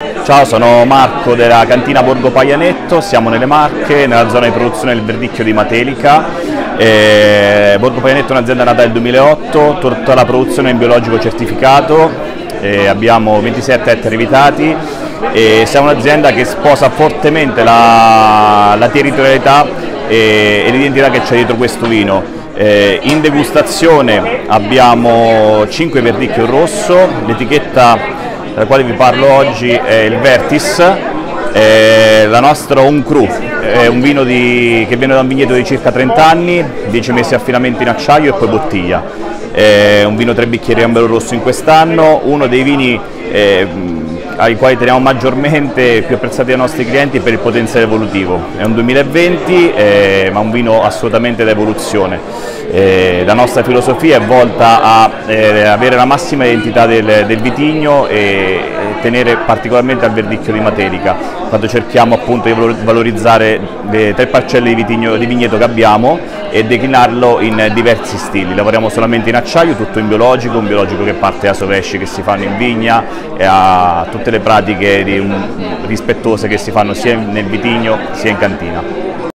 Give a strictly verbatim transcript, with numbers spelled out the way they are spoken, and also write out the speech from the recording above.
Ciao, sono Marco della cantina Borgo Paianetto, siamo nelle Marche, nella zona di produzione del verdicchio di Matelica. Eh, Borgo Paianetto è un'azienda nata nel duemilaotto, tutta la produzione è in biologico certificato, eh, abbiamo ventisette ettari vitati e siamo un'azienda che sposa fortemente la, la territorialità e, e l'identità che c'è dietro questo vino. Eh, in degustazione abbiamo cinque verdicchio rosso, l'etichetta della quale vi parlo oggi è il Vertis, eh, la nostra Home Cru, è un vino di, che viene da un vigneto di circa trenta anni, dieci mesi affinamento in acciaio e poi bottiglia. È un vino tre bicchieri Gambero Rosso in quest'anno, uno dei vini eh, ai quali teniamo maggiormente, più apprezzati dai nostri clienti per il potenziale evolutivo. È un duemilaventi, eh, ma un vino assolutamente da evoluzione. Eh, la nostra filosofia è volta a eh, avere la massima identità del, del vitigno e, e tenere particolarmente al verdicchio di Matelica, quando cerchiamo appunto di valorizzare le tre parcelle di, vitigno, di vigneto che abbiamo e declinarlo in diversi stili. Lavoriamo solamente in acciaio, tutto in biologico, un biologico che parte da sovesci che si fanno in vigna e a tutte le pratiche di, um, rispettose che si fanno sia nel vitigno sia in cantina.